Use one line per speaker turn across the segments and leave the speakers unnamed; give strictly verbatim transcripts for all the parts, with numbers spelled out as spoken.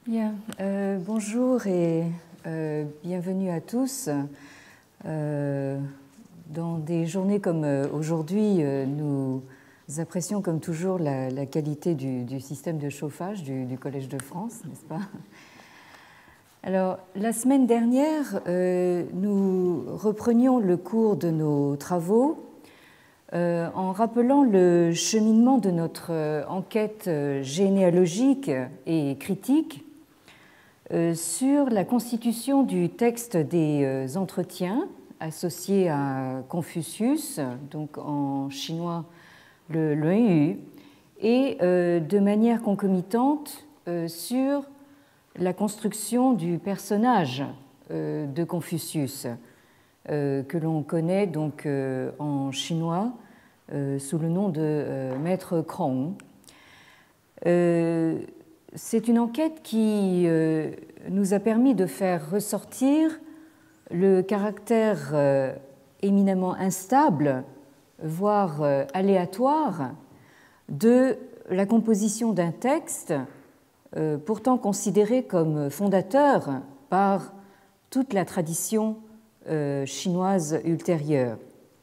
Bien, euh, bonjour et euh, bienvenue à tous. Euh, dans des journées comme aujourd'hui, euh, nous apprécions comme toujours la, la qualité du, du système de chauffage du, du Collège de France, n'est-ce pas? Alors, la semaine dernière, euh, nous reprenions le cours de nos travaux euh, en rappelant le cheminement de notre euh, enquête euh, généalogique et critique euh, sur la constitution du texte des euh, entretiens associés à Confucius, donc en chinois le Luanyu, et euh, de manière concomitante euh, sur la construction du personnage euh, de Confucius, euh, que l'on connaît donc euh, en chinois euh, sous le nom de euh, Maître Krong. Euh, c'est une enquête qui euh, nous a permis de faire ressortir le caractère euh, éminemment instable, voire euh, aléatoire, de la composition d'un texte euh, pourtant considéré comme fondateur par toute la tradition euh, chinoise ultérieure.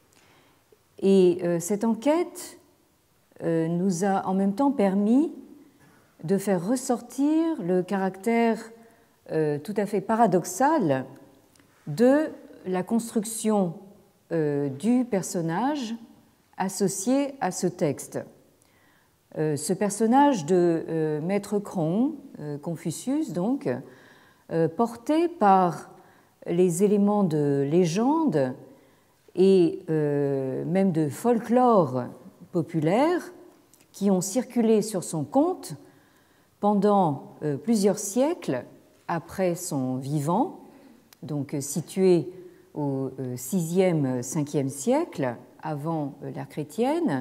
Et euh, cette enquête euh, nous a en même temps permis de faire ressortir le caractère euh, tout à fait paradoxal de la construction euh, du personnage associé à ce texte. Euh, ce personnage de euh, Maître Krong, euh, Confucius donc, euh, porté par les éléments de légende et euh, même de folklore populaire qui ont circulé sur son compte pendant euh, plusieurs siècles après son vivant, donc situé au sixième cinquième siècle avant l'ère chrétienne.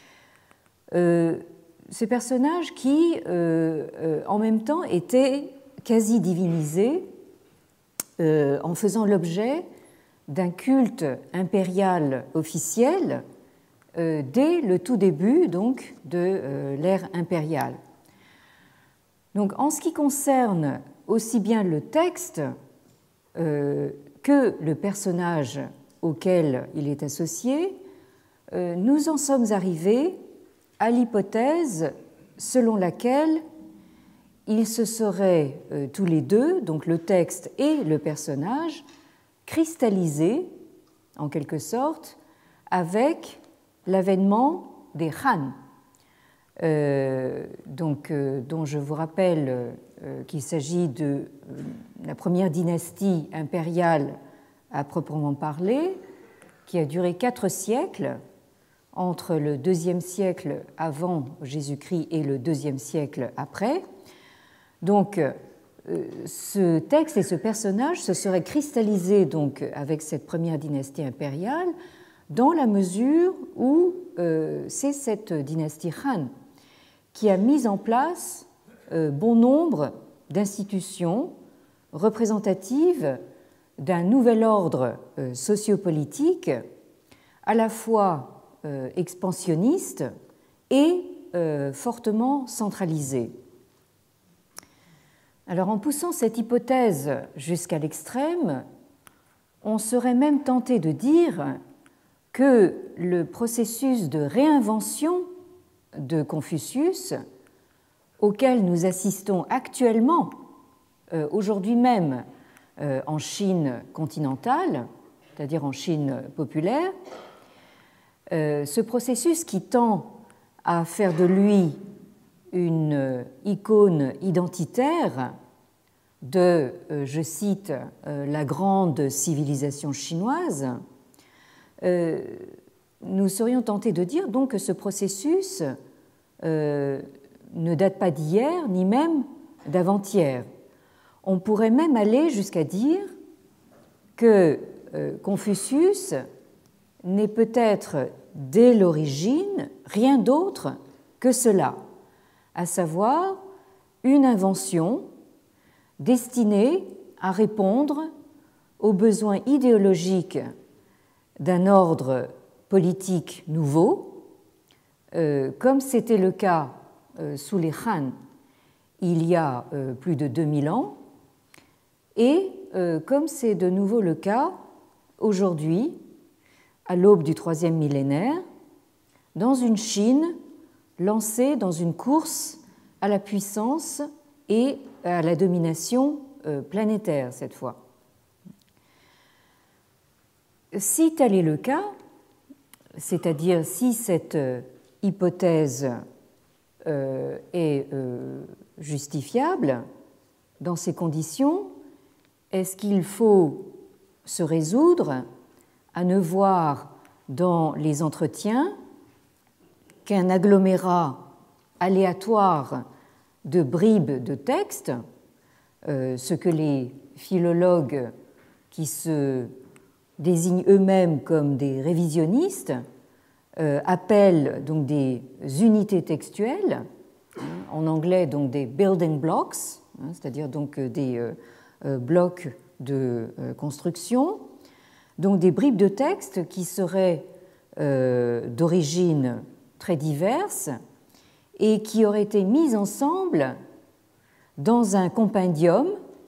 Euh, ce personnage qui, euh, euh, en même temps, était quasi divinisé euh, en faisant l'objet d'un culte impérial officiel euh, dès le tout début donc, de euh, l'ère impériale. Donc, en ce qui concerne aussi bien le texte euh, que le personnage auquel il est associé, euh, nous en sommes arrivés à l'hypothèse selon laquelle ils se seraient euh, tous les deux, donc le texte et le personnage, cristallisés en quelque sorte avec l'avènement des Han, euh, donc, euh, dont je vous rappelle euh, qu'il s'agit de euh, la première dynastie impériale à proprement parler, qui a duré quatre siècles, entre le deuxième siècle avant Jésus-Christ et le deuxième siècle après. Donc, euh, ce texte et ce personnage se seraient cristallisés donc, avec cette première dynastie impériale dans la mesure où euh, c'est cette dynastie Han qui a mis en place euh, bon nombre d'institutions représentatives d'un nouvel ordre euh, sociopolitique à la fois euh, expansionniste et euh, fortement centralisé. Alors, en poussant cette hypothèse jusqu'à l'extrême, on serait même tenté de dire que le processus de réinvention de Confucius, auquel nous assistons actuellement, euh, aujourd'hui même, euh, en Chine continentale, c'est-à-dire en Chine populaire, euh, ce processus qui tend à faire de lui une icône identitaire de, euh, je cite, euh, la grande civilisation chinoise, euh, nous serions tentés de dire donc que ce processus euh, ne date pas d'hier, ni même d'avant-hier. On pourrait même aller jusqu'à dire que euh, Confucius n'est peut-être dès l'origine rien d'autre que cela, à savoir une invention destinée à répondre aux besoins idéologiques d'un ordre politique nouveau, euh, comme c'était le cas euh, sous les Han il y a euh, plus de deux mille ans, et euh, comme c'est de nouveau le cas aujourd'hui, à l'aube du troisième millénaire, dans une Chine lancée dans une course à la puissance et à la domination euh, planétaire cette fois. Si tel est le cas, c'est-à-dire si cette hypothèse euh, est euh, justifiable, dans ces conditions, est-ce qu'il faut se résoudre à ne voir dans les entretiens qu'un agglomérat aléatoire de bribes de textes, euh, ce que les philologues qui se désignent eux-mêmes comme des révisionnistes euh, appellent donc des unités textuelles, hein, en anglais donc des building blocks, hein, c'est-à-dire donc des euh, euh, blocs de euh, construction, donc des bribes de texte qui seraient euh, d'origine très diverses et qui auraient été mises ensemble dans un compendium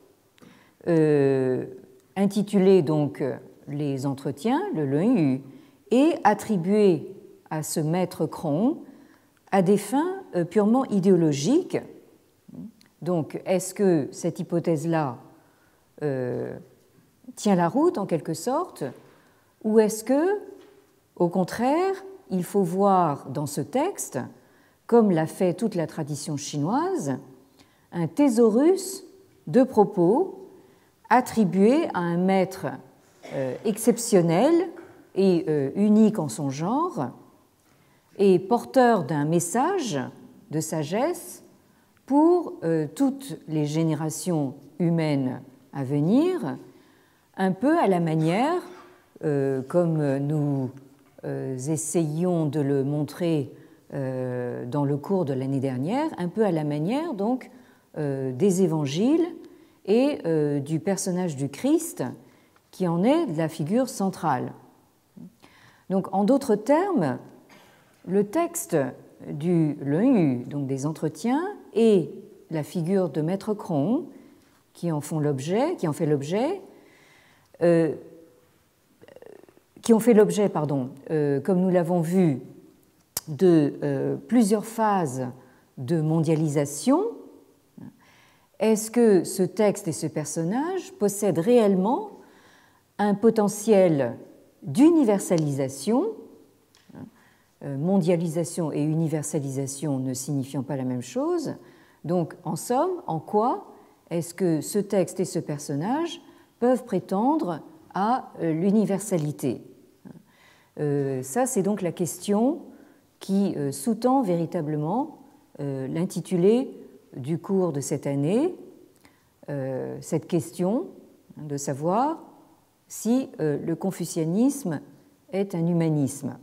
euh, intitulé donc les entretiens, le Lun-Yu, et attribué à ce maître Cron à des fins euh, purement idéologiques. Donc, est-ce que cette hypothèse-là euh, tient la route en quelque sorte, ou est-ce que, au contraire, il faut voir dans ce texte, comme l'a fait toute la tradition chinoise, un thésaurus de propos attribué à un maître euh, exceptionnel et euh, unique en son genre, et porteur d'un message de sagesse pour euh, toutes les générations humaines à venir, un peu à la manière, euh, comme nous euh, essayons de le montrer euh, dans le cours de l'année dernière, un peu à la manière donc euh, des évangiles et euh, du personnage du Christ qui en est la figure centrale. Donc, en d'autres termes, le texte du Lun-Yu, donc des entretiens, et la figure de Maître Cron qui en font l'objet, qui en fait l'objet, euh, qui ont fait l'objet, pardon, euh, comme nous l'avons vu, de euh, plusieurs phases de mondialisation. Est-ce que ce texte et ce personnage possèdent réellement un potentiel d'universalisation, mondialisation et universalisation ne signifiant pas la même chose? Donc, en somme, en quoi est-ce que ce texte et ce personnage peuvent prétendre à l'universalité? Euh, ça, c'est donc la question qui euh, sous-tend véritablement euh, l'intitulé du cours de cette année, euh, cette question de savoir si euh, le confucianisme est un humanisme.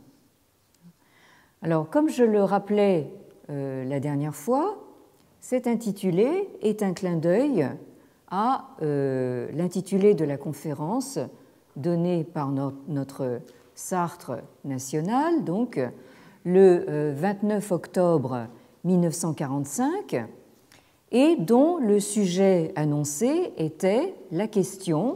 Alors, comme je le rappelais euh, la dernière fois, cet intitulé est un clin d'œil à euh, l'intitulé de la conférence donnée par no- notre Sartre national, donc le euh, vingt-neuf octobre mille neuf cent quarante-cinq, et dont le sujet annoncé était la question: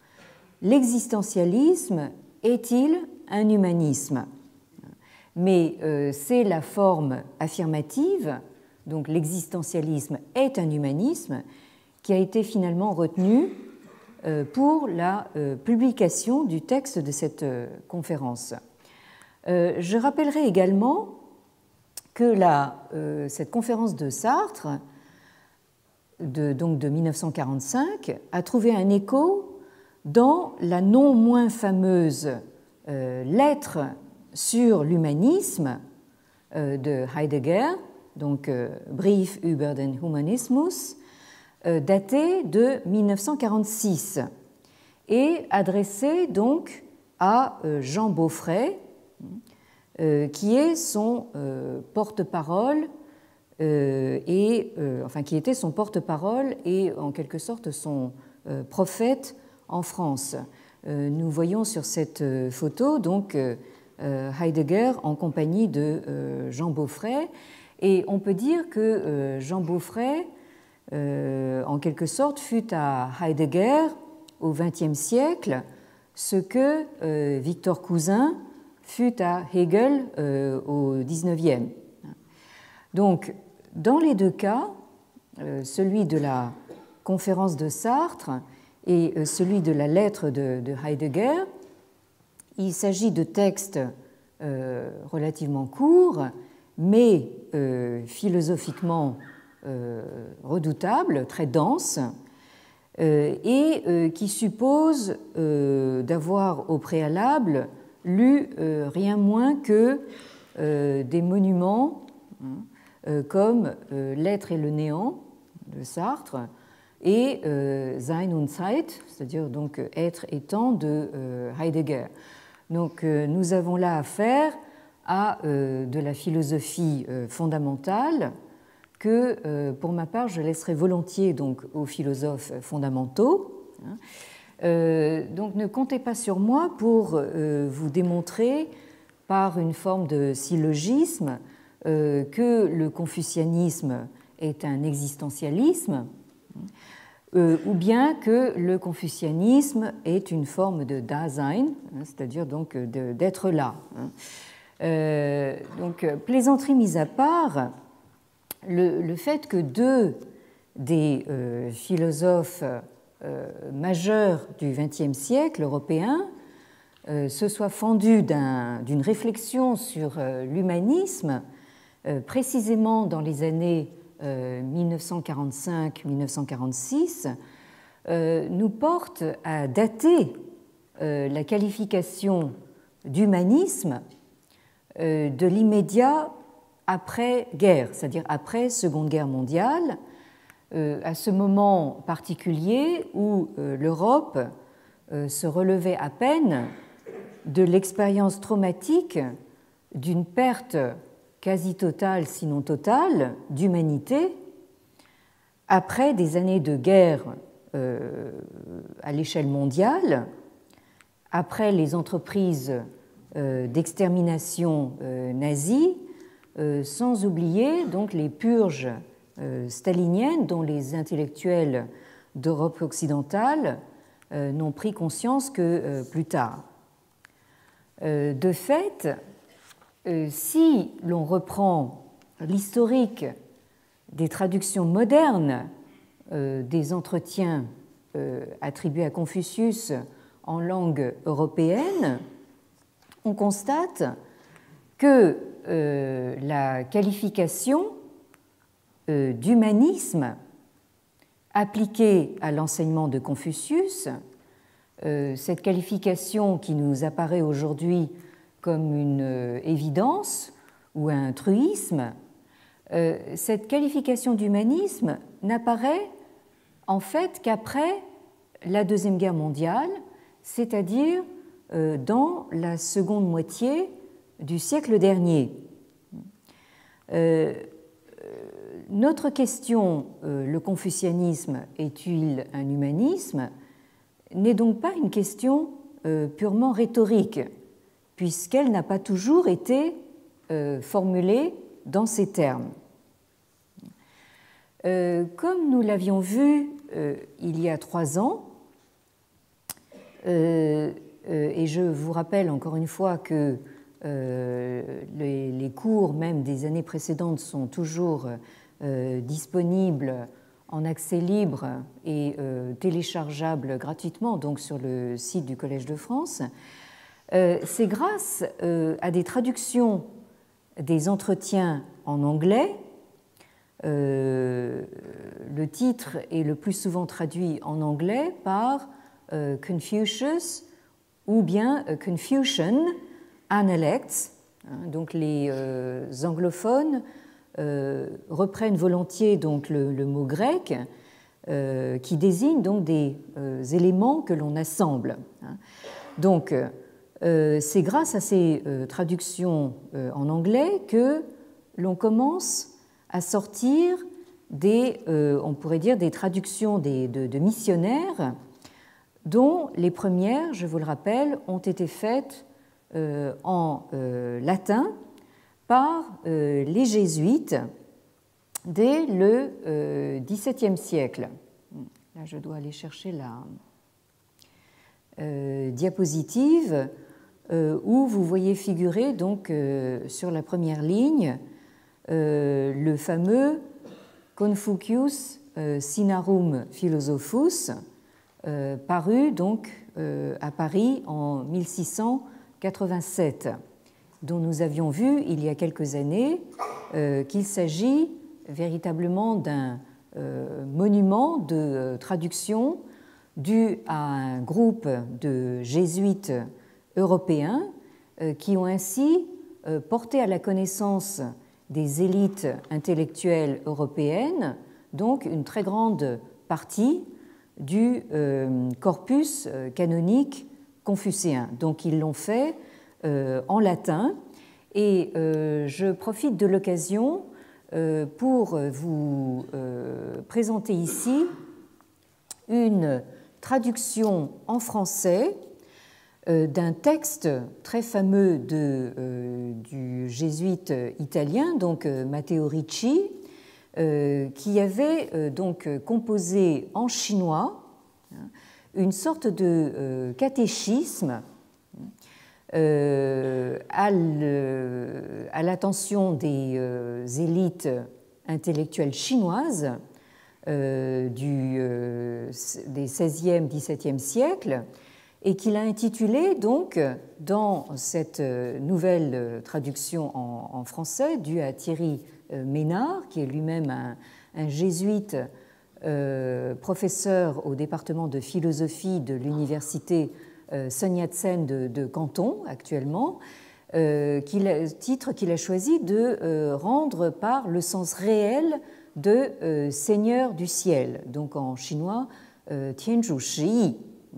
l'existentialisme est-il un humanisme? Mais euh, c'est la forme affirmative, donc l'existentialisme est un humanisme, qui a été finalement retenue euh, pour la euh, publication du texte de cette euh, conférence. Euh, je rappellerai également que la, euh, cette conférence de Sartre, de, donc de mille neuf cent quarante-cinq, a trouvé un écho dans la non moins fameuse euh, lettre sur l'humanisme euh, de Heidegger, donc euh, Brief über den Humanismus, euh, datée de mille neuf cent quarante-six et adressée donc à euh, Jean Beaufret, euh, qui est son euh, porte-parole euh, et euh, enfin qui était son porte-parole et en quelque sorte son euh, prophète en France. Euh, nous voyons sur cette euh, photo donc euh, Heidegger en compagnie de euh, Jean Beaufret, et on peut dire que euh, Jean Beaufret euh, en quelque sorte, fut à Heidegger au vingtième siècle ce que euh, Victor Cousin fut à Hegel euh, au dix-neuvième. Donc, dans les deux cas, euh, celui de la conférence de Sartre et euh, celui de la lettre de, de Heidegger, il s'agit de textes euh, relativement courts, mais euh, philosophiquement euh, redoutables, très denses, euh, et euh, qui supposent euh, d'avoir au préalable lu euh, rien moins que euh, des monuments hein, euh, comme euh, L'être et le néant de Sartre et euh, Sein und Zeit, c'est-à-dire donc être et temps de euh, Heidegger. Donc euh, nous avons là affaire à euh, de la philosophie euh, fondamentale que, euh, pour ma part, je laisserai volontiers donc aux philosophes fondamentaux. Hein. Euh, donc ne comptez pas sur moi pour euh, vous démontrer par une forme de syllogisme euh, que le confucianisme est un existentialisme, euh, ou bien que le confucianisme est une forme de Dasein, hein, c'est-à-dire donc de, d'être là. Hein. Euh, donc plaisanterie mise à part, le, le fait que deux des euh, philosophes euh, majeurs du vingtième siècle européen euh, se soient fendus d'un, d'une réflexion sur euh, l'humanisme, euh, précisément dans les années euh, mille neuf cent quarante-cinq mille neuf cent quarante-six, euh, nous porte à dater euh, la qualification d'humanisme euh, de l'immédiat après-guerre, c'est-à-dire après Seconde Guerre mondiale, euh, à ce moment particulier où euh, l'Europe euh, se relevait à peine de l'expérience traumatique d'une perte quasi totale, sinon totale, d'humanité, après des années de guerre euh, à l'échelle mondiale, après les entreprises euh, d'extermination euh, nazie, euh, sans oublier donc les purges euh, staliniennes dont les intellectuels d'Europe occidentale euh, n'ont pris conscience que euh, plus tard. Euh, de fait, euh, si l'on reprend l'historique des traductions modernes euh, des entretiens euh, attribués à Confucius en langue européenne, on constate que euh, la qualification euh, d'humanisme appliquée à l'enseignement de Confucius, euh, cette qualification qui nous apparaît aujourd'hui comme une euh, évidence ou un truisme, euh, cette qualification d'humanisme n'apparaît en fait qu'après la Deuxième Guerre mondiale, c'est-à-dire euh, dans la seconde moitié du siècle dernier. Euh, notre question, euh, le confucianisme est-il un humanisme, n'est donc pas une question euh, purement rhétorique, puisqu'elle n'a pas toujours été euh, formulée dans ces termes. Euh, comme nous l'avions vu euh, il y a trois ans, euh, euh, et je vous rappelle encore une fois que euh, les, les cours même des années précédentes sont toujours euh, disponibles en accès libre et euh, téléchargeables gratuitement donc sur le site du Collège de France, euh, c'est grâce euh, à des traductions des entretiens en anglais. Euh, le titre est le plus souvent traduit en anglais par euh, Confucius ou bien euh, Confucian Analects. Hein, donc les euh, anglophones euh, reprennent volontiers donc le, le mot grec euh, qui désigne donc des euh, éléments que l'on assemble. Hein. Donc euh, c'est grâce à ces euh, traductions euh, en anglais que l'on commence à sortir des, euh, on pourrait dire, des traductions des, de, de missionnaires dont les premières, je vous le rappelle, ont été faites euh, en euh, latin par euh, les jésuites dès le euh, dix-septième siècle. Là, je dois aller chercher la euh, diapositive euh, où vous voyez figurer donc, euh, sur la première ligne euh, le fameux Confucius euh, Sinarum Philosophus, euh, paru donc euh, à Paris en mille six cent quatre-vingt-sept, dont nous avions vu il y a quelques années euh, qu'il s'agit véritablement d'un euh, monument de euh, traduction dû à un groupe de jésuites européens euh, qui ont ainsi euh, porté à la connaissance des élites intellectuelles européennes donc une très grande partie du euh, corpus canonique confucéen. Donc ils l'ont fait euh, en latin et euh, je profite de l'occasion euh, pour vous euh, présenter ici une traduction en français euh, d'un texte très fameux de, euh, du jésuite italien, donc euh, Matteo Ricci, euh, qui avait euh, donc composé en chinois hein, une sorte de euh, catéchisme euh, à l'attention des euh, élites intellectuelles chinoises euh, du, euh, des seizième dix-septième siècles et qu'il a intitulé donc dans cette nouvelle traduction en, en français due à Thierry Ménard, qui est lui-même un, un jésuite euh, professeur au département de philosophie de l'université euh, Sun Yat-sen de, de Canton actuellement, euh, qu'il a, titre qu'il a choisi de euh, rendre par le sens réel de euh, Seigneur du ciel, donc en chinois euh, Tianzhu Shi.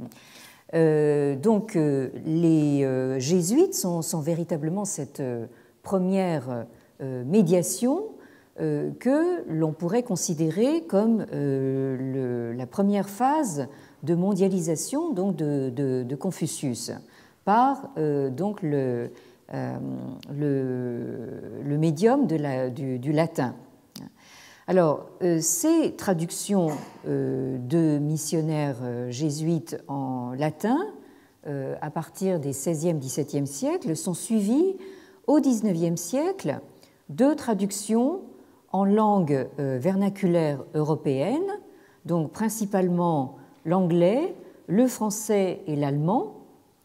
Euh, donc euh, les euh, jésuites sont, sont véritablement cette euh, première euh, médiation euh, que l'on pourrait considérer comme euh, le, la première phase de mondialisation donc de, de, de Confucius par euh, donc le, euh, le, le médium de la, du, du latin. Alors, euh, ces traductions euh, de missionnaires euh, jésuites en latin, euh, à partir des seizième dix-septième siècles, sont suivies au dix-neuvième siècle de traductions en langue euh, vernaculaire européenne, donc principalement l'anglais, le français et l'allemand,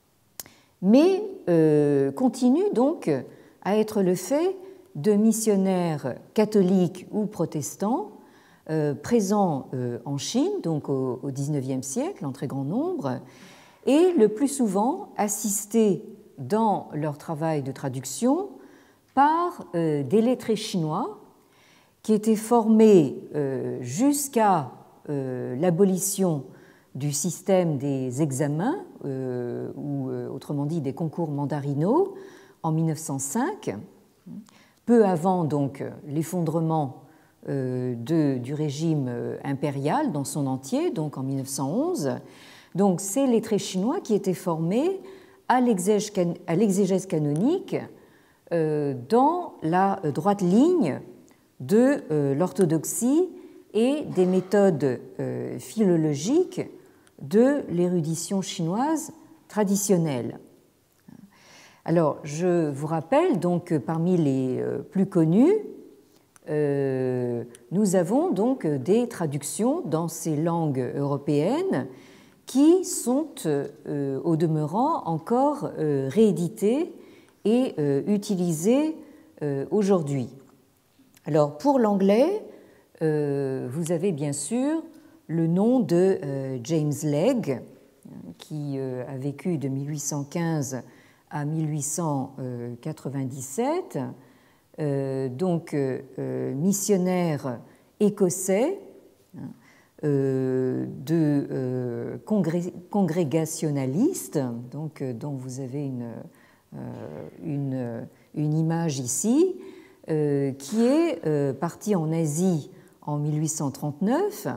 mais euh, continuent donc à être le fait de missionnaires catholiques ou protestants euh, présents euh, en Chine, donc au, au dix-neuvième siècle, en très grand nombre, et le plus souvent assistés dans leur travail de traduction par euh, des lettrés chinois qui étaient formés euh, jusqu'à euh, l'abolition du système des examens, euh, ou euh, autrement dit des concours mandarinaux, en mille neuf cent cinq. Peu avant donc l'effondrement euh, du régime impérial dans son entier, donc en mille neuf cent onze. Donc ces lettrés chinois qui étaient formés à l'exégèse canonique euh, dans la droite ligne de euh, l'orthodoxie et des méthodes euh, philologiques de l'érudition chinoise traditionnelle. Alors, je vous rappelle donc que parmi les plus connus, euh, nous avons donc des traductions dans ces langues européennes qui sont euh, au demeurant encore euh, rééditées et euh, utilisées euh, aujourd'hui. Alors, pour l'anglais, euh, vous avez bien sûr le nom de euh, James Legge, qui euh, a vécu de mille huit cent quinze à mille huit cent quatre-vingt-dix-sept, euh, donc euh, missionnaire écossais euh, de euh, congré congrégationaliste, donc euh, dont vous avez une, euh, une, une image ici, euh, qui est euh, parti en Asie en mille huit cent trente-neuf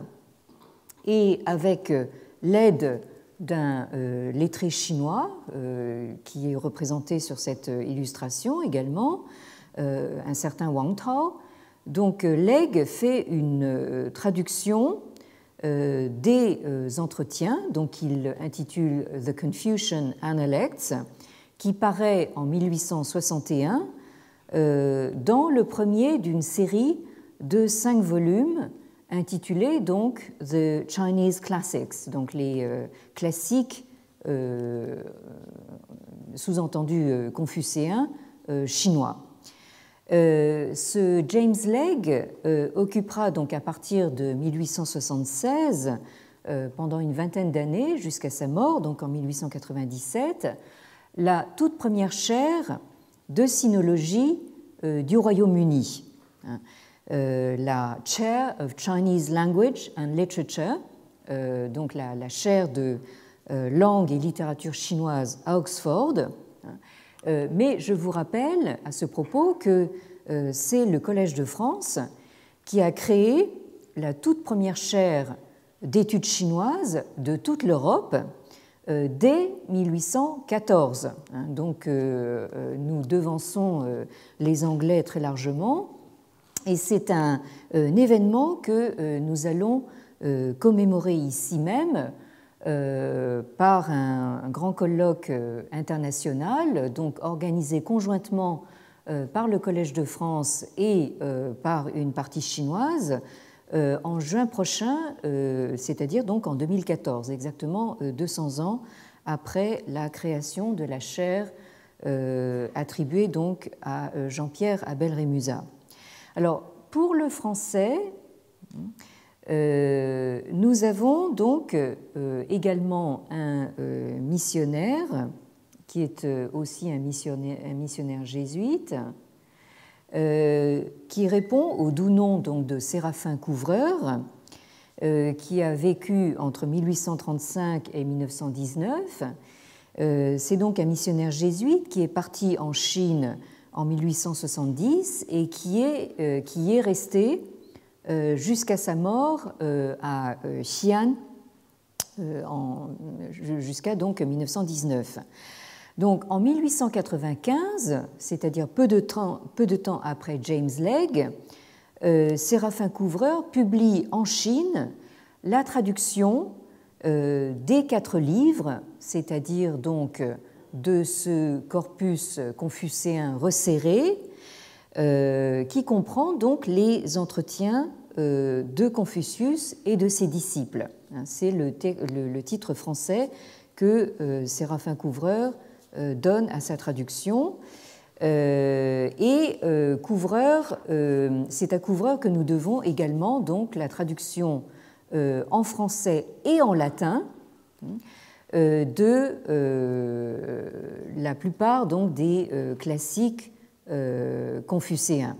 et avec l'aide d'un euh, lettré chinois euh, qui est représenté sur cette illustration également, euh, un certain Wang Tao, donc Legge fait une traduction des entretiens, donc il intitule The Confucian Analects, qui paraît en mille huit cent soixante et un dans le premier d'une série de cinq volumes intitulés donc The Chinese Classics, donc les classiques euh, sous-entendu euh, confuscéens euh, chinois. Euh, ce James Legge euh, occupera donc à partir de mille huit cent soixante-seize, euh, pendant une vingtaine d'années jusqu'à sa mort, donc en mille huit cent quatre-vingt-dix-sept, la toute première chaire de sinologie euh, du Royaume-Uni, hein, euh, la Chair of Chinese Language and Literature, euh, donc la, la chaire de euh, langue et littérature chinoise à Oxford. Hein, Euh, mais je vous rappelle à ce propos que euh, c'est le Collège de France qui a créé la toute première chaire d'études chinoises de toute l'Europe euh, dès mille huit cent quatorze. Hein, donc euh, nous devançons euh, les Anglais très largement et c'est un, un événement que euh, nous allons euh, commémorer ici même Euh, par un, un grand colloque euh, international, donc organisé conjointement euh, par le Collège de France et euh, par une partie chinoise euh, en juin prochain, euh, c'est-à-dire donc en deux mille quatorze, exactement euh, deux cents ans après la création de la chaire euh, attribuée donc à euh, Jean-Pierre Abel-Rémusat. Alors pour le français, Euh, nous avons donc euh, également un euh, missionnaire qui est euh, aussi un missionnaire, un missionnaire jésuite euh, qui répond au doux nom donc, de Séraphin Couvreur euh, qui a vécu entre mille huit cent trente-cinq et mille neuf cent dix-neuf. Euh, c'est donc un missionnaire jésuite qui est parti en Chine en mille huit cent soixante-dix et qui est, euh, qui est resté Euh, jusqu'à sa mort euh, à euh, Xi'an euh, jusqu'à donc mille neuf cent dix-neuf. Donc en mille huit cent quatre-vingt-quinze, c'est-à-dire peu de temps, peu de temps après James Legge, euh, Séraphin Couvreur publie en Chine la traduction euh, des quatre livres, c'est-à-dire donc de ce corpus confucéen resserré, Euh, qui comprend donc les entretiens euh, de Confucius et de ses disciples. C'est le, le, le titre français que euh, Séraphin Couvreur euh, donne à sa traduction. Euh, et euh, Couvreur, euh, c'est à Couvreur que nous devons également donc la traduction euh, en français et en latin euh, de euh, la plupart donc des euh, classiques Euh, confucéen.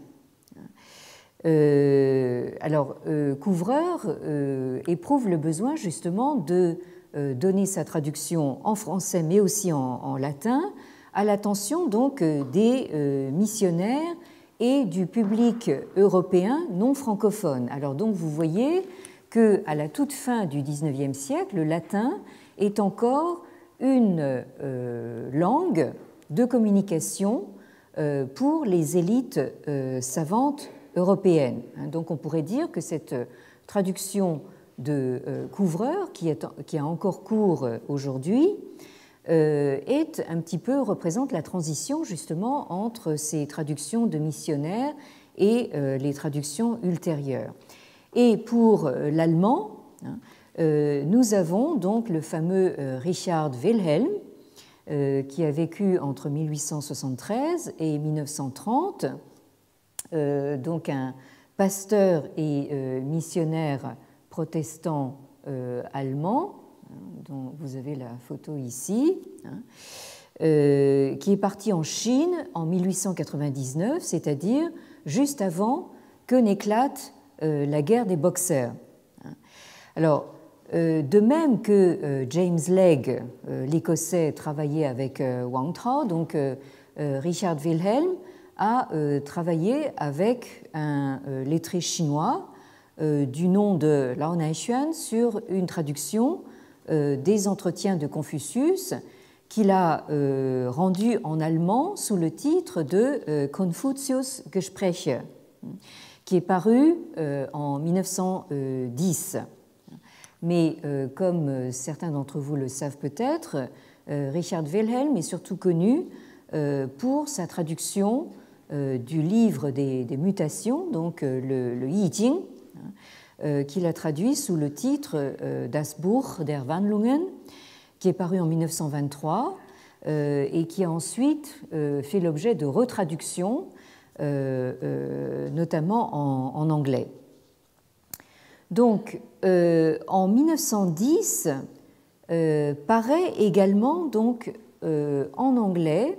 Euh, alors, euh, Couvreur euh, éprouve le besoin justement de euh, donner sa traduction en français mais aussi en, en latin à l'attention donc euh, des euh, missionnaires et du public européen non francophone. Alors donc vous voyez que à la toute fin du dix-neuvième siècle, le latin est encore une euh, langue de communication pour les élites savantes européennes. Donc on pourrait dire que cette traduction de Couvreur, qui, est, qui a encore cours aujourd'hui, est un petit peu, représente la transition justement entre ces traductions de missionnaires et les traductions ultérieures. Et pour l'allemand, nous avons donc le fameux Richard Wilhelm, qui a vécu entre mille huit cent soixante-treize et mille neuf cent trente, euh, donc un pasteur et euh, missionnaire protestant euh, allemand, dont vous avez la photo ici, hein, euh, qui est parti en Chine en mille huit cent quatre-vingt-dix-neuf, c'est-à-dire juste avant que n'éclate euh, la guerre des Boxers. Alors, de même que James Legge, l'Écossais, travaillait avec Wang Tao, donc Richard Wilhelm a travaillé avec un lettré chinois du nom de Lao Naishuan sur une traduction des entretiens de Confucius qu'il a rendu en allemand sous le titre de Confucius Gespräche, qui est paru euh, en mille neuf cent dix. Mais euh, comme certains d'entre vous le savent peut-être, euh, Richard Wilhelm est surtout connu euh, pour sa traduction euh, du livre des, des mutations, donc euh, le, le I Ching, hein, euh, qu'il a traduit sous le titre euh, Das Buch der Wandlungen, qui est paru en mille neuf cent vingt-trois euh, et qui a ensuite euh, fait l'objet de retraductions, euh, euh, notamment en, en anglais. Donc, euh, en mille neuf cent dix, euh, paraît également donc, euh, en anglais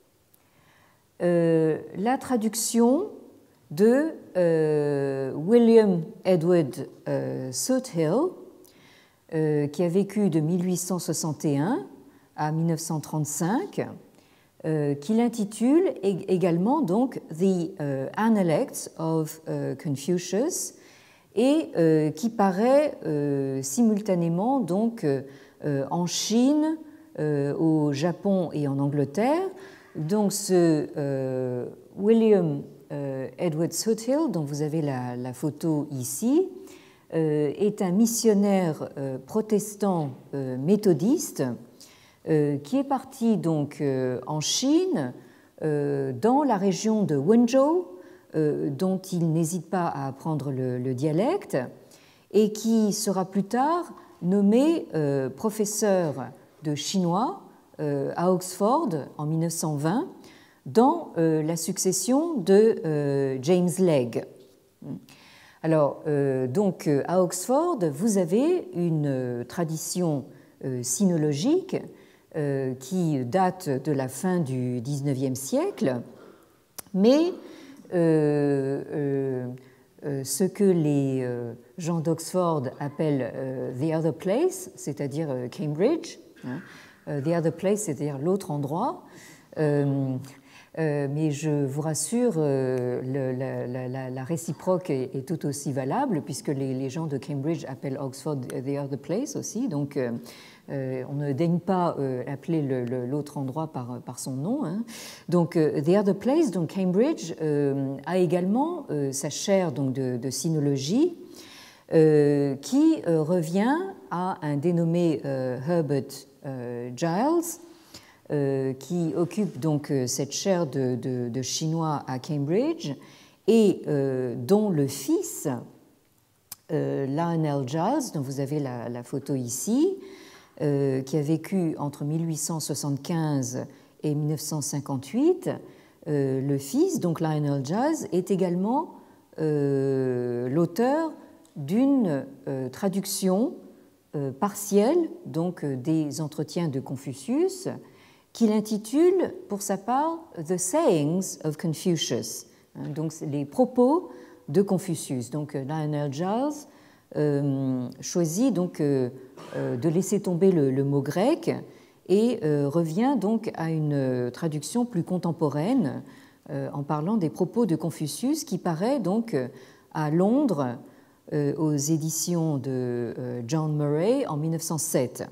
euh, la traduction de euh, William Edward euh, Soothill, euh, qui a vécu de mille huit cent soixante et un à mille neuf cent trente-cinq, euh, qu'il intitule également donc The uh, Analects of uh, Confucius, et euh, qui paraît euh, simultanément donc euh, en Chine, euh, au Japon et en Angleterre. Donc ce euh, William euh, Edward Soothill, dont vous avez la, la photo ici, euh, est un missionnaire euh, protestant euh, méthodiste euh, qui est parti donc euh, en Chine, euh, dans la région de Wenzhou, Euh, dont il n'hésite pas à apprendre le, le dialecte, et qui sera plus tard nommé euh, professeur de chinois euh, à Oxford en mille neuf cent vingt, dans euh, la succession de euh, James Legge. Alors, euh, donc, à Oxford, vous avez une euh, tradition euh, sinologique euh, qui date de la fin du dix-neuvième siècle, mais Euh, euh, euh, ce que les euh, gens d'Oxford appellent euh, the other place, c'est-à-dire euh, Cambridge. Hein. Uh, the other place, c'est-à-dire l'autre endroit. Euh, euh, mais je vous rassure, euh, le, la, la, la réciproque est, est tout aussi valable, puisque les, les gens de Cambridge appellent Oxford the other place aussi. Donc, euh, Euh, on ne daigne pas euh, appeler le, le, l'autre endroit par, par son nom. Hein. Donc, euh, The Other Place, donc Cambridge, euh, a également euh, sa chaire donc, de, de sinologie euh, qui euh, revient à un dénommé euh, Herbert euh, Giles, euh, qui occupe donc cette chaire de, de, de chinois à Cambridge et euh, dont le fils, euh, Lionel Giles, dont vous avez la, la photo ici, Euh, qui a vécu entre mille huit cent soixante-quinze et mille neuf cent cinquante-huit, euh, le fils, donc Lionel Giles, est également euh, l'auteur d'une euh, traduction euh, partielle donc, des entretiens de Confucius, qu'il intitule pour sa part The Sayings of Confucius, hein, donc les propos de Confucius. Donc Lionel Giles euh, choisit donc euh, de laisser tomber le, le mot grec et euh, revient donc à une traduction plus contemporaine euh, en parlant des propos de Confucius qui paraît donc à Londres euh, aux éditions de euh, John Murray en mille neuf cent sept.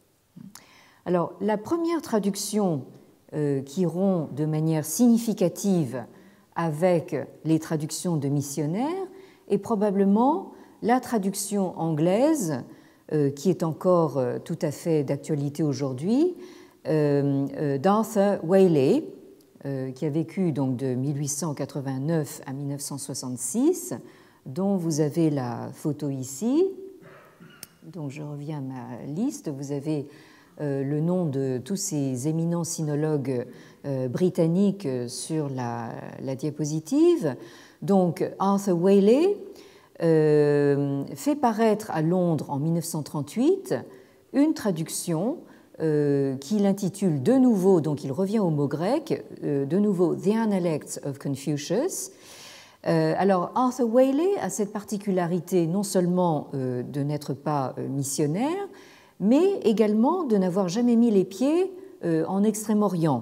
Alors la première traduction euh, qui rompt de manière significative avec les traductions de missionnaires est probablement la traduction anglaise Euh, qui est encore euh, tout à fait d'actualité aujourd'hui, euh, euh, d'Arthur Waley, euh, qui a vécu donc de mille huit cent quatre-vingt-neuf à mille neuf cent soixante-six, dont vous avez la photo ici. Donc je reviens à ma liste. Vous avez euh, le nom de tous ces éminents sinologues euh, britanniques sur la, la diapositive. Donc Arthur Waley Euh, fait paraître à Londres en mille neuf cent trente-huit une traduction euh, qu'il intitule de nouveau, donc il revient au mot grec, euh, de nouveau The Analects of Confucius. Euh, alors Arthur Waley a cette particularité non seulement euh, de n'être pas euh, missionnaire, mais également de n'avoir jamais mis les pieds euh, en Extrême-Orient.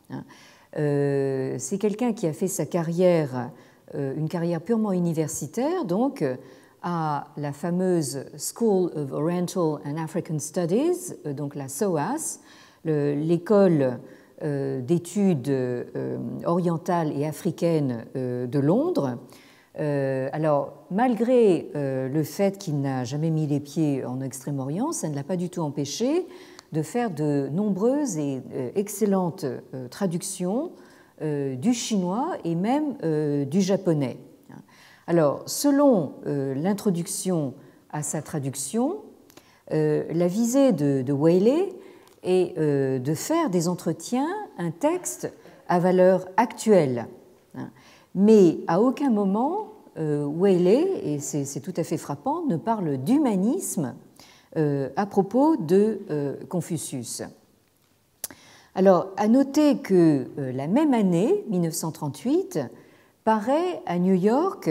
Euh, c'est quelqu'un qui a fait sa carrière une carrière purement universitaire, donc à la fameuse School of Oriental and African Studies, donc la S O A S, l'école d'études orientales et africaines de Londres, Euh, alors, malgré euh, le fait qu'il n'a jamais mis les pieds en Extrême-Orient, ça ne l'a pas du tout empêché de faire de nombreuses et euh, excellentes euh, traductions euh, du chinois et même euh, du japonais. Alors, selon euh, l'introduction à sa traduction, euh, la visée de, de Waley est euh, de faire des entretiens un texte à valeur actuelle. Mais à aucun moment, euh, Waley, et c'est tout à fait frappant, ne parle d'humanisme euh, à propos de euh, Confucius. Alors, à noter que euh, la même année, mille neuf cent trente-huit, paraît à New York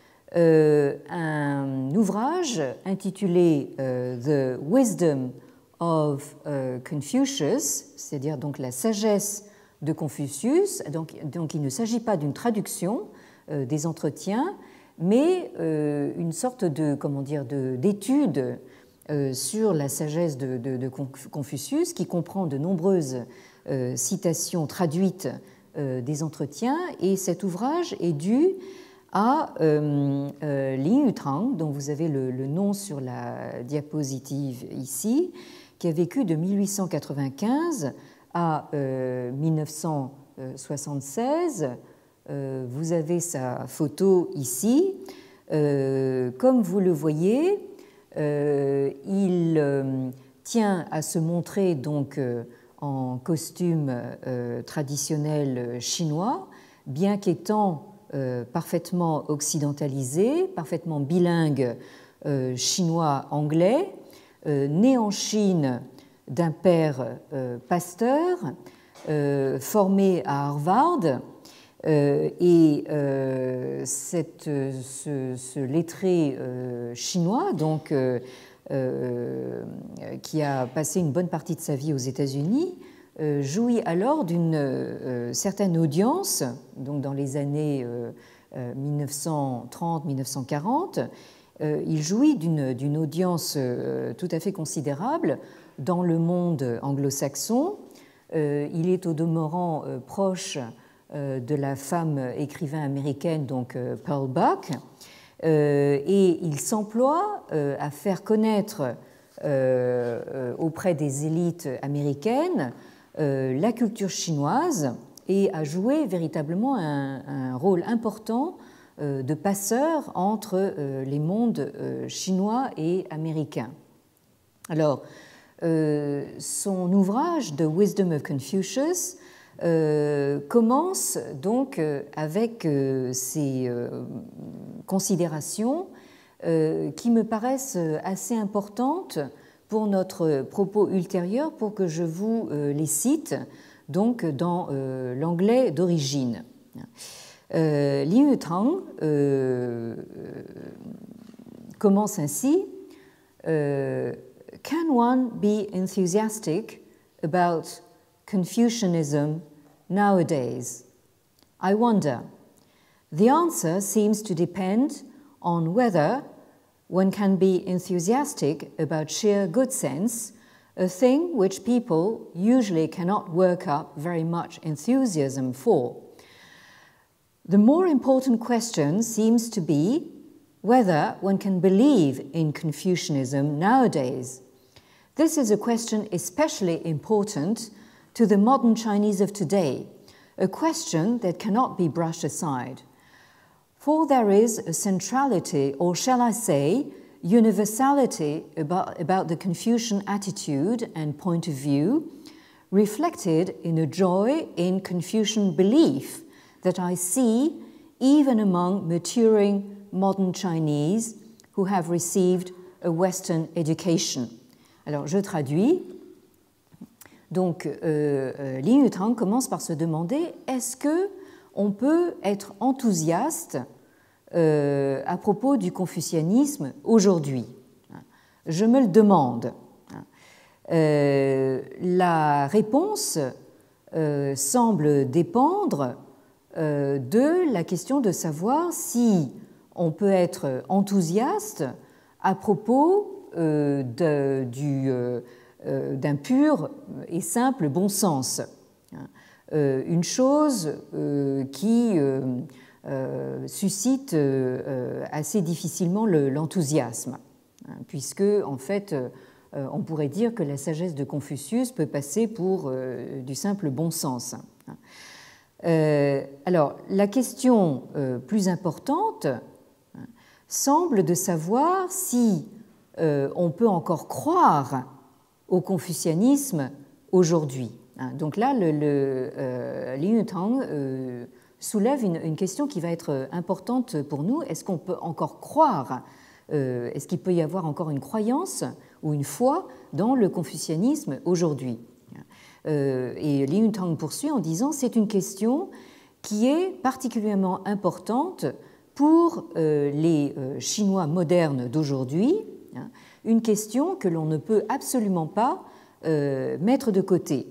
euh, un ouvrage intitulé euh, The Wisdom of euh, Confucius, c'est-à-dire donc la sagesse de Confucius. Donc, donc il ne s'agit pas d'une traduction euh, des entretiens, mais euh, une sorte de, comment dire, de, d'étude euh, sur la sagesse de, de, de Confucius, qui comprend de nombreuses euh, citations traduites euh, des entretiens. Et cet ouvrage est dû à euh, euh, Li Yutang, dont vous avez le, le nom sur la diapositive ici, qui a vécu de mille huit cent quatre-vingt-quinze à euh, mille neuf cent soixante-seize. Euh, vous avez sa photo ici. Euh, comme vous le voyez, euh, il euh, tient à se montrer donc euh, en costume euh, traditionnel chinois, bien qu'étant euh, parfaitement occidentalisé, parfaitement bilingue euh, chinois-anglais, euh, né en Chine d'un père euh, pasteur, euh, formé à Harvard, euh, et euh, cette, ce, ce lettré euh, chinois, donc, euh, euh, qui a passé une bonne partie de sa vie aux États-Unis, euh, jouit alors d'une euh, certaine audience, donc dans les années euh, euh, mille neuf cent trente mille neuf cent quarante. Euh, il jouit d'une audience euh, tout à fait considérable dans le monde anglo-saxon. Euh, il est au demeurant euh, proche euh, de la femme écrivain américaine, donc euh, Pearl Buck, euh, et il s'emploie euh, à faire connaître euh, euh, auprès des élites américaines euh, la culture chinoise et à jouer véritablement un, un rôle important euh, de passeur entre euh, les mondes euh, chinois et américains. Alors, Euh, son ouvrage The Wisdom of Confucius euh, commence donc euh, avec euh, ces euh, considérations euh, qui me paraissent assez importantes pour notre propos ultérieur, pour que je vous euh, les cite donc dans euh, l'anglais d'origine. Euh, Li Yutang euh, commence ainsi. Euh, Can one be enthusiastic about Confucianism nowadays? I wonder. The answer seems to depend on whether one can be enthusiastic about sheer good sense, a thing which people usually cannot work up very much enthusiasm for. The more important question seems to be whether one can believe in Confucianism nowadays. This is a question especially important to the modern Chinese of today, a question that cannot be brushed aside. For there is a centrality, or shall I say, universality about, about the Confucian attitude and point of view, reflected in a joy in Confucian belief that I see even among maturing modern Chinese who have received a Western education. Alors, je traduis. Donc, euh, euh, Li Yutang commence par se demander est-ce que on peut être enthousiaste euh, à propos du confucianisme aujourd'hui? Je me le demande. Euh, la réponse euh, semble dépendre euh, de la question de savoir si on peut être enthousiaste à propos euh, de, du, euh, d'un pur et simple bon sens. Euh, une chose euh, qui euh, euh, suscite euh, assez difficilement le, l'enthousiasme, hein, puisque, en fait, euh, on pourrait dire que la sagesse de Confucius peut passer pour euh, du simple bon sens. Euh, alors, la question euh, plus importante semble de savoir si euh, on peut encore croire au confucianisme aujourd'hui. Donc là, le, le, euh, Li Yuntang euh, soulève une, une question qui va être importante pour nous. Est-ce qu'on peut encore croire, euh, est-ce qu'il peut y avoir encore une croyance ou une foi dans le confucianisme aujourd'hui? euh, Et Li Yuntang poursuit en disant c'est une question qui est particulièrement importante pour euh, les euh, Chinois modernes d'aujourd'hui, hein, une question que l'on ne peut absolument pas euh, mettre de côté.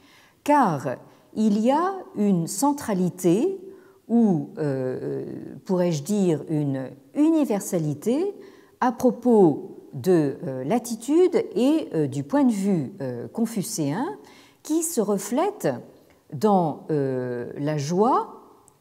Car il y a une centralité ou, euh, pourrais-je dire, une universalité à propos de euh, l'attitude et euh, du point de vue euh, confucéen qui se reflète dans euh, la joie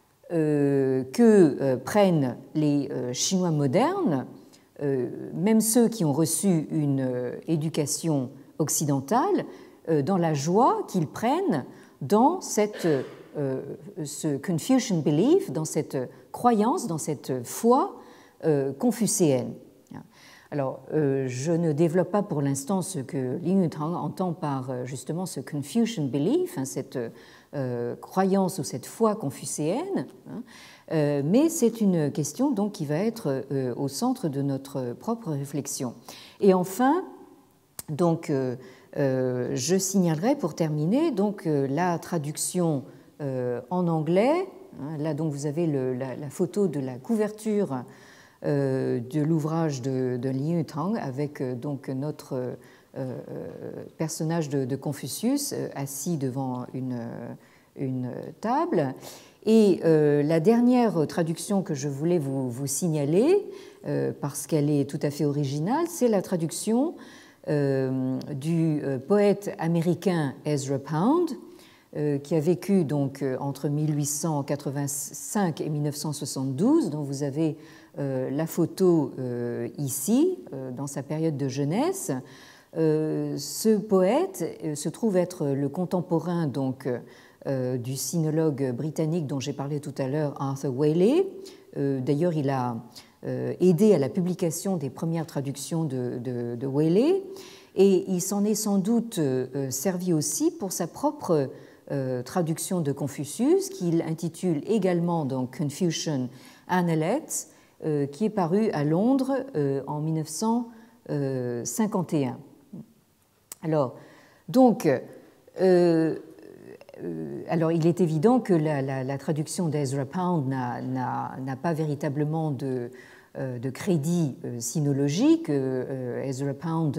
euh, que euh, prennent les euh, Chinois modernes, euh, même ceux qui ont reçu une euh, éducation occidentale, dans la joie qu'ils prennent dans cette, euh, ce Confucian belief, dans cette croyance, dans cette foi euh, confucéenne. Alors, euh, je ne développe pas pour l'instant ce que Li Yuntang entend par justement ce Confucian belief, hein, cette euh, croyance ou cette foi confucéenne, hein, euh, mais c'est une question donc qui va être euh, au centre de notre propre réflexion. Et enfin, donc, euh, Euh, je signalerai pour terminer donc, euh, la traduction euh, en anglais. Hein, là, donc, vous avez le, la, la photo de la couverture euh, de l'ouvrage de, de Li Yuntang avec euh, donc, notre euh, personnage de, de Confucius euh, assis devant une, une table. Et euh, la dernière traduction que je voulais vous, vous signaler, euh, parce qu'elle est tout à fait originale, c'est la traduction Euh, du euh, poète américain Ezra Pound, euh, qui a vécu donc euh, entre mille huit cent quatre-vingt-cinq et mille neuf cent soixante-douze, dont vous avez euh, la photo euh, ici, euh, dans sa période de jeunesse. Euh, ce poète euh, se trouve être le contemporain donc, euh, du sinologue britannique dont j'ai parlé tout à l'heure, Arthur Waley. Euh, d'ailleurs, il a aidé à la publication des premières traductions de, de, de Waley, et il s'en est sans doute servi aussi pour sa propre traduction de Confucius, qu'il intitule également donc Confucian Analects, qui est paru à Londres en mille neuf cent cinquante et un. Alors, donc, euh, alors, il est évident que la, la, la traduction d'Ezra Pound n'a, n'a, n'a pas véritablement de, de crédit sinologique. Ezra Pound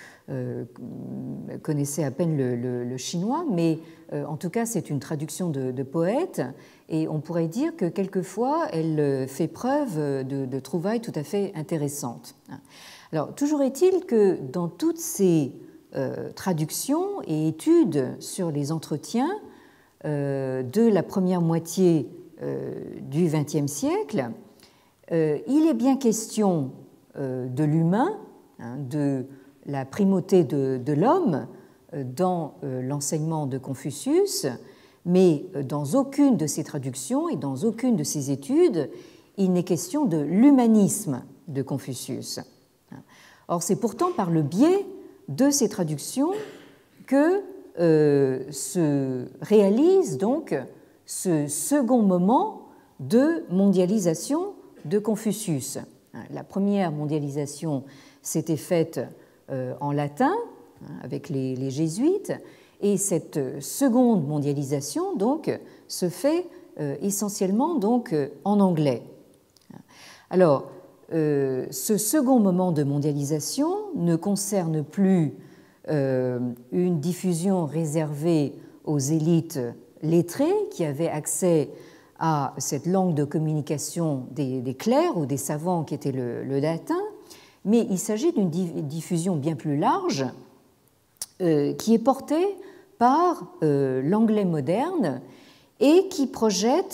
connaissait à peine le, le, le chinois, mais en tout cas, c'est une traduction de, de poète, et on pourrait dire que quelquefois, elle fait preuve de, de trouvailles tout à fait intéressantes. Alors, toujours est-il que dans toutes ces Euh, traductions et études sur les entretiens euh, de la première moitié euh, du vingtième siècle, euh, il est bien question euh, de l'humain, hein, de la primauté de, de l'homme euh, dans euh, l'enseignement de Confucius, mais dans aucune de ces traductions et dans aucune de ces études, il n'est question de l'humanisme de Confucius. Or, c'est pourtant par le biais de ces traductions que euh, se réalise donc ce second moment de mondialisation de Confucius. La première mondialisation s'était faite euh, en latin, hein, avec les, les jésuites, et cette seconde mondialisation donc se fait euh, essentiellement donc en anglais. Alors, Euh, ce second moment de mondialisation ne concerne plus euh, une diffusion réservée aux élites lettrées qui avaient accès à cette langue de communication des, des clercs ou des savants qui était le, le latin, mais il s'agit d'une diffusion bien plus large euh, qui est portée par euh, l'anglais moderne et qui projette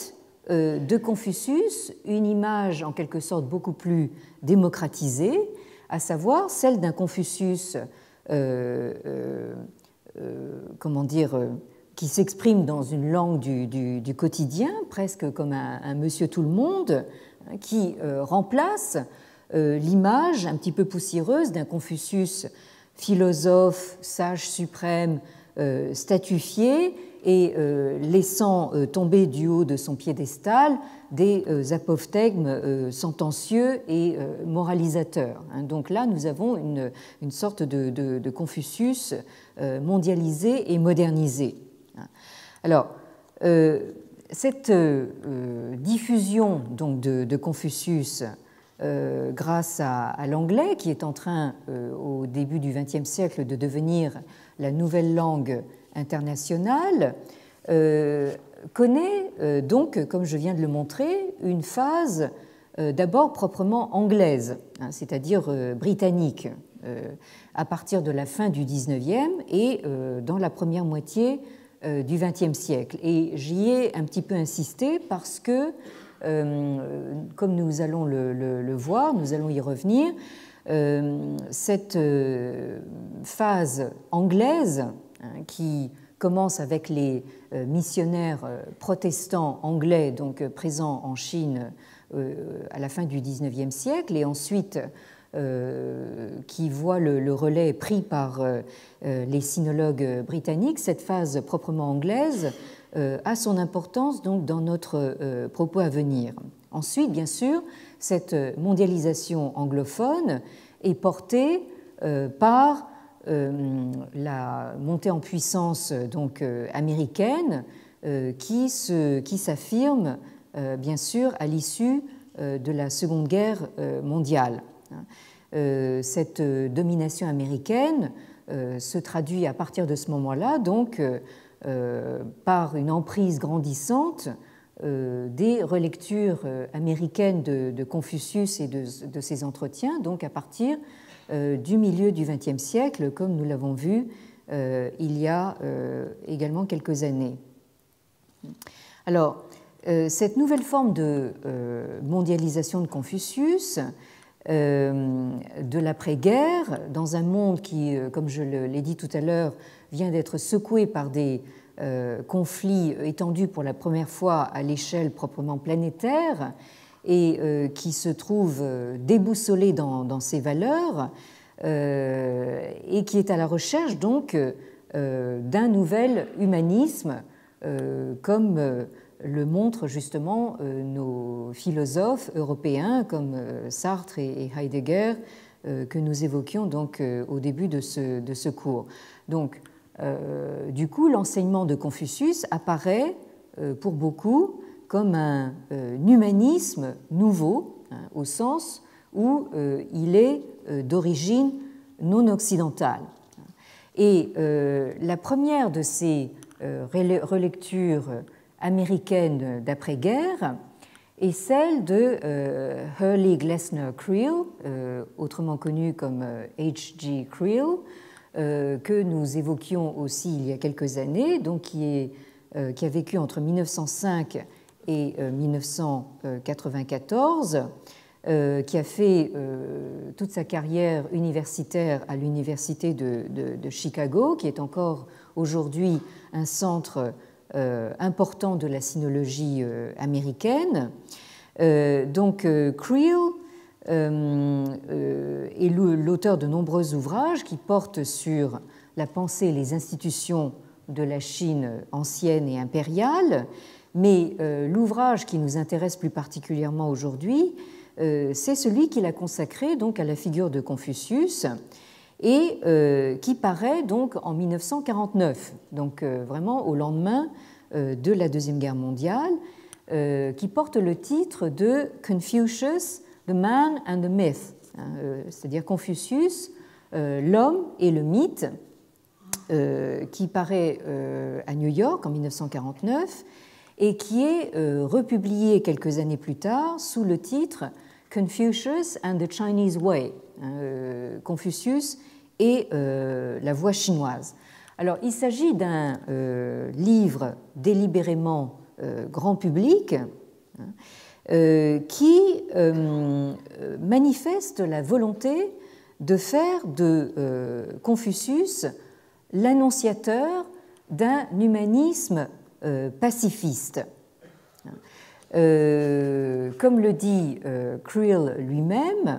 euh, de Confucius une image en quelque sorte beaucoup plus démocratisée, à savoir celle d'un Confucius, euh, euh, euh, comment dire, euh, qui s'exprime dans une langue du, du, du quotidien, presque comme un, un monsieur tout le monde, hein, qui euh, remplace euh, l'image un petit peu poussiéreuse d'un Confucius philosophe, sage suprême, euh, statufié, et euh, laissant euh, tomber du haut de son piédestal des euh, apophthegmes euh, sentencieux et euh, moralisateurs. Hein. Donc là, nous avons une, une sorte de, de, de Confucius euh, mondialisé et modernisé. Alors, euh, cette euh, diffusion donc, de, de Confucius euh, grâce à, à l'anglais, qui est en train, euh, au début du vingtième siècle, de devenir la nouvelle langue internationale, euh, connaît euh, donc, comme je viens de le montrer, une phase euh, d'abord proprement anglaise, hein, c'est-à-dire euh, britannique, euh, à partir de la fin du dix-neuvième et euh, dans la première moitié euh, du vingtième siècle. Et j'y ai un petit peu insisté parce que, euh, comme nous allons le, le, le voir, nous allons y revenir, euh, cette euh, phase anglaise, qui commence avec les missionnaires protestants anglais donc présents en Chine à la fin du dix-neuvième siècle et ensuite qui voit le, le relais pris par les sinologues britanniques. Cette phase proprement anglaise a son importance donc dans notre propos à venir. Ensuite, bien sûr, cette mondialisation anglophone est portée par Euh, la montée en puissance donc euh, américaine euh, qui, se, qui s'affirme euh, bien sûr à l'issue euh, de la Seconde Guerre euh, mondiale. Euh, cette domination américaine euh, se traduit à partir de ce moment-là donc euh, par une emprise grandissante euh, des relectures euh, américaines de, de Confucius et de, de ses entretiens, donc à partir Euh, du milieu du vingtième siècle, comme nous l'avons vu euh, il y a euh, également quelques années. Alors, euh, cette nouvelle forme de euh, mondialisation de Confucius, euh, de l'après-guerre, dans un monde qui, euh, comme je l'ai dit tout à l'heure, vient d'être secoué par des euh, conflits étendus pour la première fois à l'échelle proprement planétaire, et euh, qui se trouve euh, déboussolé dans, dans ses valeurs euh, et qui est à la recherche donc euh, d'un nouvel humanisme euh, comme euh, le montrent justement euh, nos philosophes européens comme euh, Sartre et, et Heidegger euh, que nous évoquions donc euh, au début de ce, de ce cours. Donc, euh, du coup, l'enseignement de Confucius apparaît euh, pour beaucoup comme un, euh, un humanisme nouveau, hein, au sens où euh, il est euh, d'origine non occidentale. Et euh, la première de ces euh, relectures américaines d'après-guerre est celle de euh, Hurley Glessner Creel, euh, autrement connu comme euh, H G Creel, euh, que nous évoquions aussi il y a quelques années, donc qui, est, euh, qui a vécu entre mille neuf cent cinq et mille neuf cent quatre-vingt-quatorze, euh, qui a fait euh, toute sa carrière universitaire à l'université de, de, de Chicago, qui est encore aujourd'hui un centre euh, important de la sinologie euh, américaine. Euh, donc euh, Creel euh, euh, est l'auteur de nombreux ouvrages qui portent sur la pensée et les institutions de la Chine ancienne et impériale. Mais euh, l'ouvrage qui nous intéresse plus particulièrement aujourd'hui, euh, c'est celui qu'il a consacré donc à la figure de Confucius et euh, qui paraît donc en mille neuf cent quarante-neuf, donc euh, vraiment au lendemain euh, de la Deuxième Guerre mondiale, euh, qui porte le titre de Confucius, the Man and the Myth, hein, euh, c'est-à-dire Confucius, euh, l'homme et le mythe, euh, qui paraît euh, à New York en mille neuf cent quarante-neuf et qui est euh, republié quelques années plus tard sous le titre Confucius and the Chinese Way, euh, Confucius et euh, la voie chinoise. Alors, il s'agit d'un euh, livre délibérément euh, grand public euh, qui euh, manifeste la volonté de faire de euh, Confucius l'annonciateur d'un humanisme euh, pacifiste. Euh, comme le dit euh, Creel lui-même,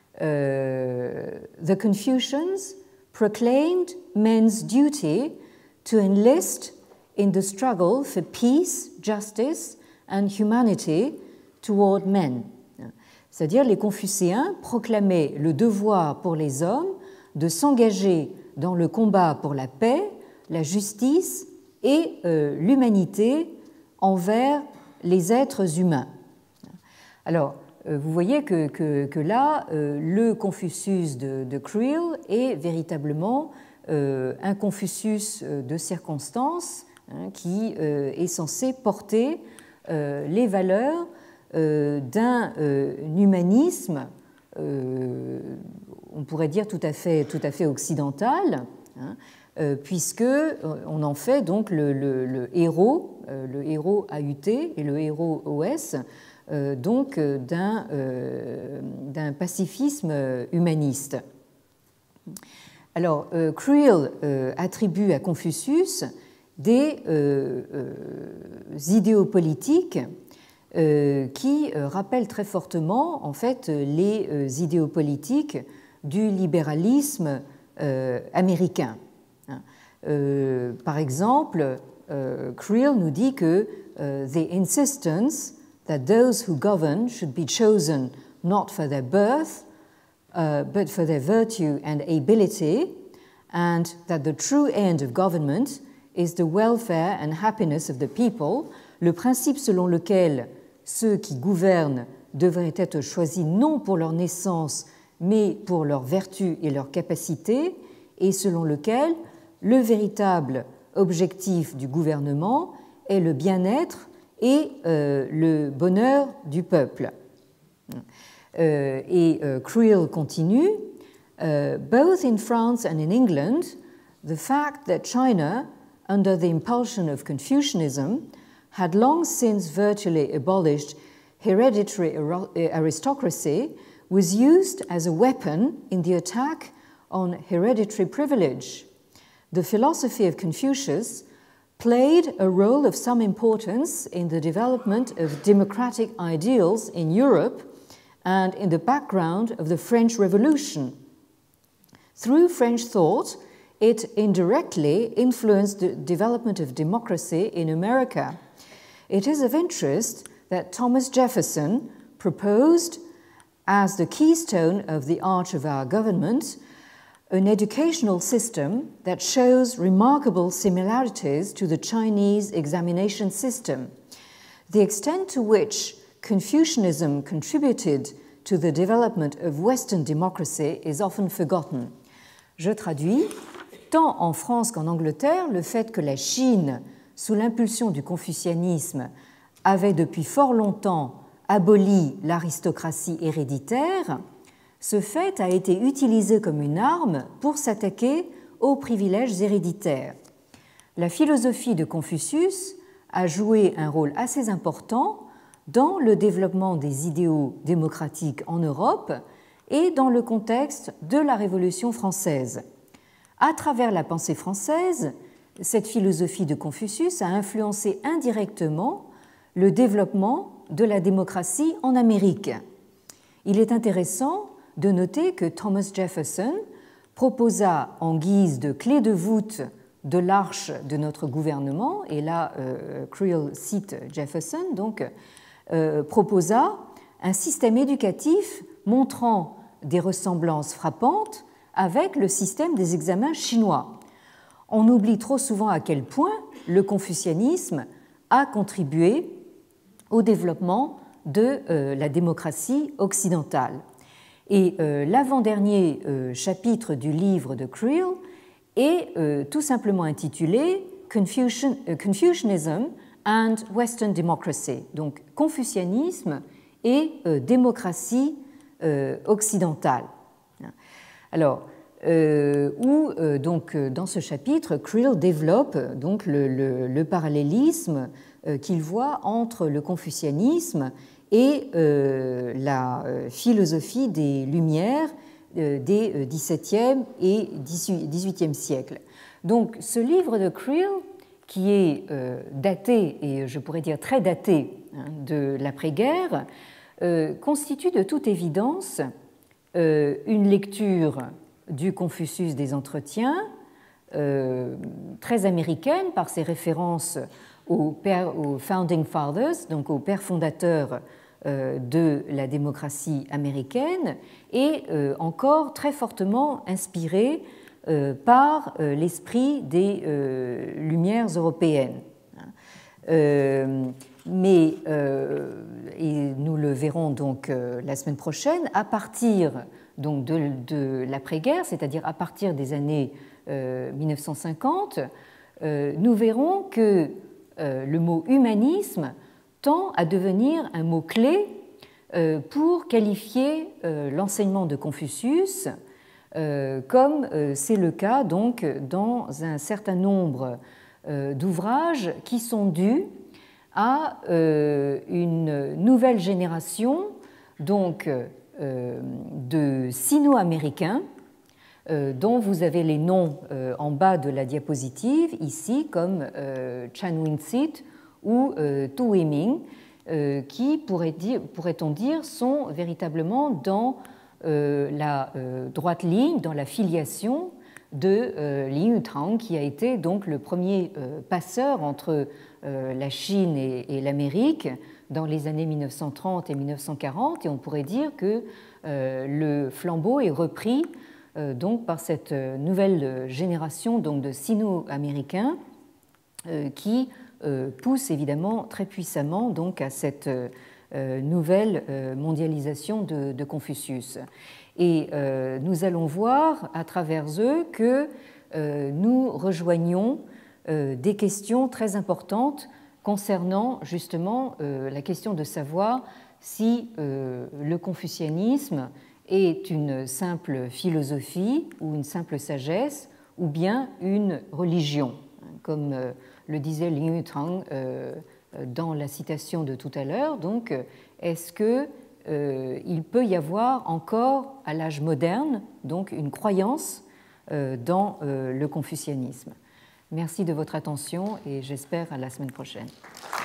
euh, The Confucians proclaimed men's duty to enlist in the struggle for peace, justice and humanity toward men. C'est-à-dire les Confucéens proclamaient le devoir pour les hommes de s'engager dans le combat pour la paix, la justice et euh, l'humanité envers les êtres humains. Alors, euh, vous voyez que, que, que là, euh, le Confucius de, de Creel est véritablement euh, un Confucius de circonstance, hein, qui euh, est censé porter euh, les valeurs euh, d'un euh, humanisme, euh, on pourrait dire tout à fait, tout à fait occidental, hein, euh, puisque on en fait donc le, le, le héros, euh, le héros A U T et le héros O S, euh, donc d'un euh, d'un pacifisme humaniste. Alors, euh, Creel euh, attribue à Confucius des euh, euh, idéaux politiques euh, qui euh, rappellent très fortement en fait les euh, idéaux politiques du libéralisme euh, américain. Euh, par exemple, euh, Creel nous dit que uh, the insistence that those who govern should be chosen not for their birth, uh, but for their virtue and ability, and that the true end of government is the welfare and happiness of the people, le principe selon lequel ceux qui gouvernent devraient être choisis non pour leur naissance, mais pour leur vertu et leur capacité, et selon lequel le véritable objectif du gouvernement est le bien-être et euh, le bonheur du peuple. Euh, et euh, Creel continue, uh, both in France and in England, the fact that China, under the impulsion of Confucianism, had long since virtually abolished hereditary aristocracy was used as a weapon in the attack on hereditary privilege. The philosophy of Confucius played a role of some importance in the development of democratic ideals in Europe and in the background of the French Revolution. Through French thought, it indirectly influenced the development of democracy in America. It is of interest that Thomas Jefferson proposed as the keystone of the arch of our government an educational system that shows remarkable similarities to the Chinese examination system. The extent to which Confucianism contributed to the development of Western democracy is often forgotten. Je traduis. Tant en France qu'en Angleterre, le fait que la Chine, sous l'impulsion du confucianisme, avait depuis fort longtemps aboli l'aristocratie héréditaire, ce fait a été utilisé comme une arme pour s'attaquer aux privilèges héréditaires. La philosophie de Confucius a joué un rôle assez important dans le développement des idéaux démocratiques en Europe et dans le contexte de la Révolution française. À travers la pensée française, cette philosophie de Confucius a influencé indirectement le développement de la démocratie en Amérique. Il est intéressant de noter que Thomas Jefferson proposa en guise de clé de voûte de l'arche de notre gouvernement, et là euh, Creel cite Jefferson, donc euh, proposa un système éducatif montrant des ressemblances frappantes avec le système des examens chinois. On oublie trop souvent à quel point le confucianisme a contribué au développement de euh, la démocratie occidentale. Et euh, l'avant-dernier euh, chapitre du livre de Creel est euh, tout simplement intitulé Confucian, uh, Confucianism and Western Democracy, donc confucianisme et euh, démocratie euh, occidentale. Alors, euh, où euh, donc dans ce chapitre, Creel développe donc le, le, le parallélisme qu'il voit entre le confucianisme et la philosophie des Lumières des dix-septième et dix-huitième siècles. Donc ce livre de Creel, qui est daté, et je pourrais dire très daté, hein, de l'après-guerre, constitue de toute évidence une lecture du Confucius des Entretiens, euh, très américaine par ses références aux, pères, aux Founding Fathers, donc aux pères fondateurs euh, de la démocratie américaine, et euh, encore très fortement inspirée euh, par euh, l'esprit des euh, Lumières européennes. Euh, mais, euh, et nous le verrons donc euh, la semaine prochaine, à partir donc de, de l'après-guerre, c'est-à-dire à partir des années euh, mille neuf cent cinquante, euh, nous verrons que euh, le mot humanisme tend à devenir un mot-clé euh, pour qualifier euh, l'enseignement de Confucius, euh, comme euh, c'est le cas donc dans un certain nombre euh, d'ouvrages qui sont dus à euh, une nouvelle génération donc euh, de sino-américains euh, dont vous avez les noms euh, en bas de la diapositive ici, comme euh, Chan Win-sit ou euh, Tu Wei-ming, euh, qui pourrait dire, pourrait-on dire sont véritablement dans euh, la euh, droite ligne, dans la filiation de euh, Lin Yutang, qui a été donc le premier euh, passeur entre euh, la Chine et, et l'Amérique dans les années mille neuf cent trente et mille neuf cent quarante, et on pourrait dire que euh, le flambeau est repris euh, donc par cette nouvelle génération donc de sino-américains euh, qui euh, pousse évidemment très puissamment donc à cette euh, nouvelle euh, mondialisation de, de Confucius. Et euh, nous allons voir à travers eux que euh, nous rejoignons euh, des questions très importantes concernant justement euh, la question de savoir si euh, le confucianisme est une simple philosophie ou une simple sagesse ou bien une religion, comme euh, le disait Lin Yutang euh, dans la citation de tout à l'heure. Donc, est-ce que Euh, il peut y avoir encore à l'âge moderne donc une croyance euh, dans euh, le confucianisme. Merci de votre attention et j'espère à la semaine prochaine.